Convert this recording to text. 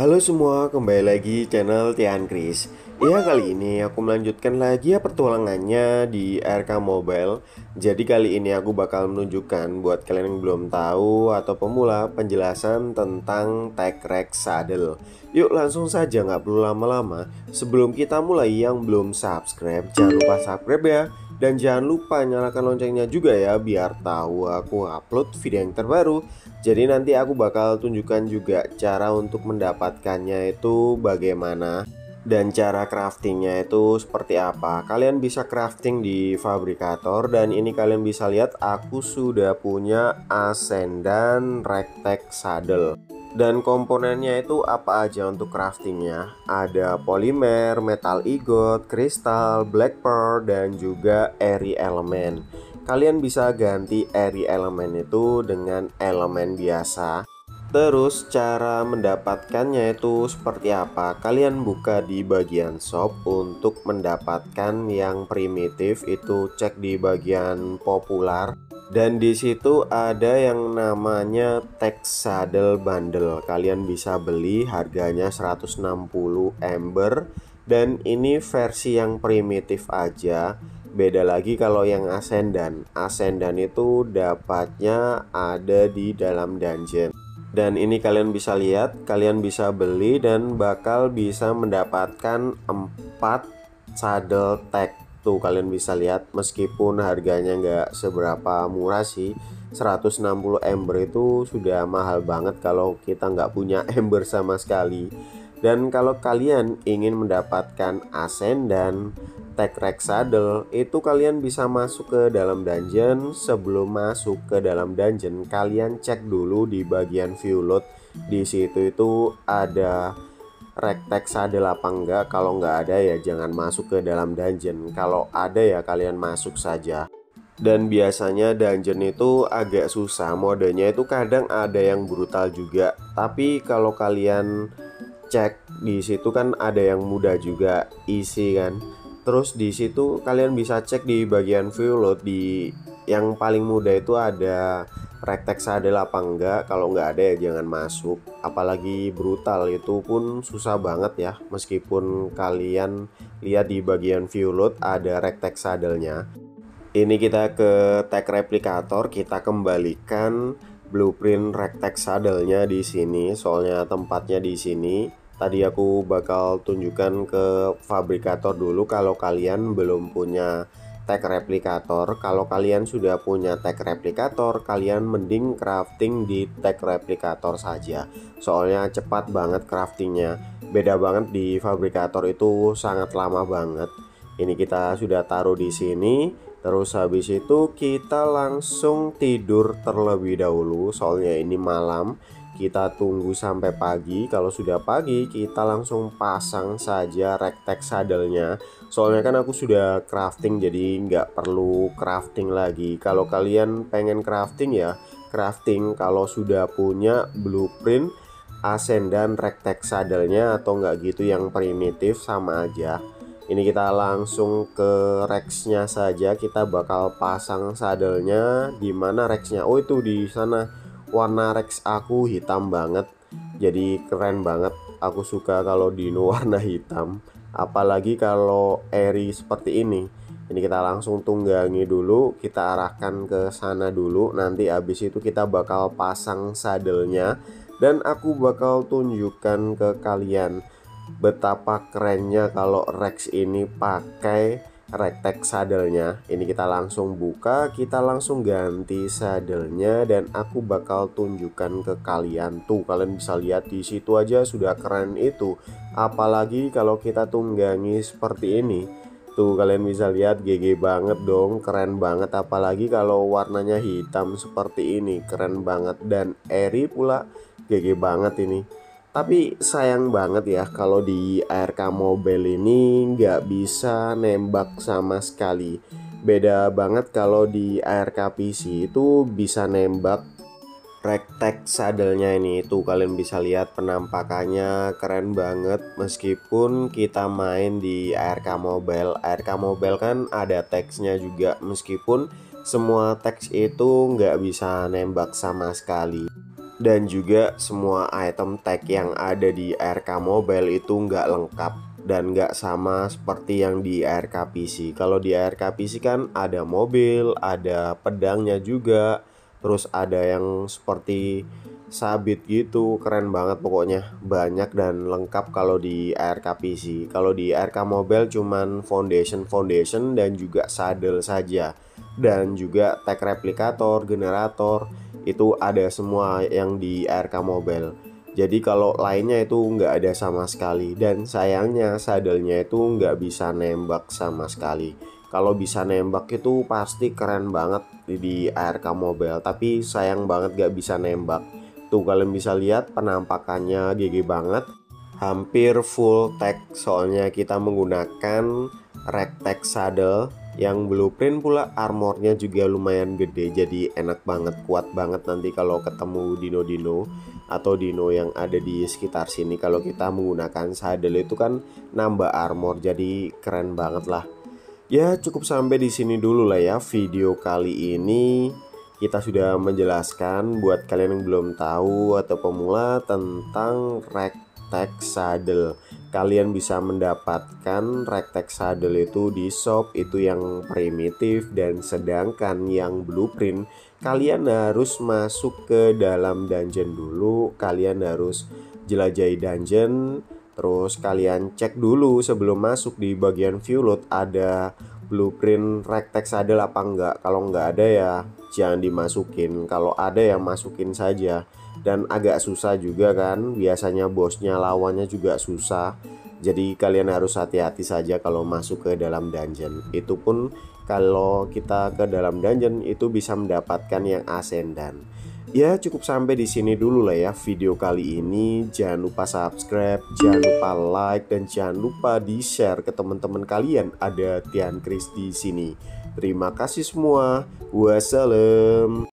Halo semua, kembali lagi channel Tian Kris. Ya, kali ini aku melanjutkan lagi ya petualangannya di RK Mobile. Jadi kali ini aku bakal menunjukkan buat kalian yang belum tahu atau pemula penjelasan tentang Tech Rex Saddle. Yuk langsung saja, nggak perlu lama-lama. Sebelum kita mulai, yang belum subscribe jangan lupa subscribe ya. Dan jangan lupa nyalakan loncengnya juga ya, biar tahu aku upload video yang terbaru. Jadi nanti aku bakal tunjukkan juga cara untuk mendapatkannya itu bagaimana, dan cara craftingnya itu seperti apa. Kalian bisa crafting di fabrikator, dan ini kalian bisa lihat aku sudah punya Ascendan Rectech Saddle. Dan komponennya itu apa aja untuk craftingnya? Ada polimer, metal ingot, kristal, black pearl, dan juga airy element. Kalian bisa ganti airy element itu dengan elemen biasa. Terus cara mendapatkannya itu seperti apa? Kalian buka di bagian shop. Untuk mendapatkan yang primitif itu cek di bagian populer. Dan di situ ada yang namanya Tech Saddle Bundle. Kalian bisa beli, harganya 160 Ember. Dan ini versi yang primitif aja. Beda lagi kalau yang Ascendan. Ascendan itu dapatnya ada di dalam dungeon. Dan ini kalian bisa lihat, kalian bisa beli dan bakal bisa mendapatkan 4 saddle tag. Tuh kalian bisa lihat, meskipun harganya nggak seberapa murah sih. 160 ember itu sudah mahal banget kalau kita nggak punya ember sama sekali. Dan kalau kalian ingin mendapatkan Ascendan Tech Rex Saddle, itu kalian bisa masuk ke dalam dungeon. Sebelum masuk ke dalam dungeon, kalian cek dulu di bagian view loot. Di situ itu ada Rectech Saddle apa enggak. Kalau nggak ada ya jangan masuk ke dalam dungeon. Kalau ada ya kalian masuk saja. Dan biasanya dungeon itu agak susah, modenya itu kadang ada yang brutal juga. Tapi kalau kalian cek di situ kan ada yang mudah juga, easy kan. Terus di situ kalian bisa cek di bagian view load, di yang paling mudah itu ada Rectech Saddle apa enggak. Kalau nggak ada ya jangan masuk. Apalagi brutal itu pun susah banget ya. Meskipun kalian lihat di bagian view load ada Rectech Saddle-nya. Ini kita ke Tech Replicator, kita kembalikan blueprint Rectech Saddle-nya di sini. Soalnya tempatnya di sini. Tadi aku bakal tunjukkan ke fabrikator dulu kalau kalian belum punya tech replikator. Kalau kalian sudah punya tech replikator, kalian mending crafting di tech replikator saja. Soalnya cepat banget craftingnya. Beda banget di fabrikator, itu sangat lama banget. Ini kita sudah taruh di sini. Terus habis itu kita langsung tidur terlebih dahulu. Soalnya ini malam. Kita tunggu sampai pagi. Kalau sudah pagi kita langsung pasang saja Rectech Saddle-nya. Soalnya kan aku sudah crafting, jadi nggak perlu crafting lagi. Kalau kalian pengen crafting ya crafting kalau sudah punya blueprint Ascendan Rectech Saddle-nya, atau nggak gitu yang primitif sama aja. Ini kita langsung ke Rex-nya saja. Kita bakal pasang saddle-nya. Di mana Rex-nya? Oh, itu di sana. Warna Rex aku hitam banget, jadi keren banget. Aku suka kalau dino warna hitam, apalagi kalau airy seperti ini. Ini kita langsung tunggangi dulu, kita arahkan ke sana dulu. Nanti habis itu kita bakal pasang saddle-nya. Dan aku bakal tunjukkan ke kalian betapa kerennya kalau Rex ini pakai Rectech Saddle-nya. Ini kita langsung buka, kita langsung ganti saddle-nya, dan aku bakal tunjukkan ke kalian. Tuh kalian bisa lihat di situ aja sudah keren itu. Apalagi kalau kita tunggangi seperti ini. Tuh kalian bisa lihat GG banget dong, keren banget. Apalagi kalau warnanya hitam seperti ini, keren banget. Dan airy pula, GG banget ini. Tapi sayang banget ya kalau di ARK Mobile ini nggak bisa nembak sama sekali. Beda banget kalau di ARK PC itu bisa nembak. Rectech Saddle-nya ini tuh kalian bisa lihat penampakannya keren banget. Meskipun kita main di ARK Mobile, ARK Mobile kan ada teksnya juga. Meskipun semua teks itu nggak bisa nembak sama sekali. Dan juga semua item tag yang ada di ARK Mobile itu nggak lengkap dan nggak sama seperti yang di ARK PC. Kalau di ARK PC kan ada mobil, ada pedangnya juga, terus ada yang seperti sabit gitu, keren banget pokoknya, banyak dan lengkap kalau di ARK PC. Kalau di ARK Mobile cuman foundation dan juga saddle saja, dan juga tag replikator, generator itu ada semua yang di ARK Mobile. Jadi kalau lainnya itu nggak ada sama sekali, dan sayangnya sadelnya itu nggak bisa nembak sama sekali. Kalau bisa nembak itu pasti keren banget di ARK Mobile, tapi sayang banget nggak bisa nembak. Tuh kalian bisa lihat penampakannya GG banget, hampir full tag, soalnya kita menggunakan ragtag saddle yang blueprint pula. Armornya juga lumayan gede, jadi enak banget, kuat banget nanti kalau ketemu dino-dino atau dino yang ada di sekitar sini. Kalau kita menggunakan saddle itu kan nambah armor, jadi keren banget lah. Ya cukup sampai di sini dulu lah ya video kali ini. Kita sudah menjelaskan buat kalian yang belum tahu atau pemula tentang ragtag saddle. Kalian bisa mendapatkan ragtag saddle itu di shop itu yang primitif, dan sedangkan yang blueprint kalian harus masuk ke dalam dungeon dulu. Kalian harus jelajahi dungeon, terus kalian cek dulu sebelum masuk di bagian view loot ada blueprint ragtag saddle apa enggak. Kalau enggak ada ya jangan dimasukin, kalau ada ya masukin saja. Dan agak susah juga kan, biasanya bosnya lawannya juga susah, jadi kalian harus hati-hati saja kalau masuk ke dalam dungeon. Itu pun kalau kita ke dalam dungeon itu bisa mendapatkan yang ascendant. Ya cukup sampai di sini dulu lah ya video kali ini. Jangan lupa subscribe, jangan lupa like, dan jangan lupa di share ke teman-teman kalian. Ada Tian Kris di sini. Terima kasih semua. Wassalam.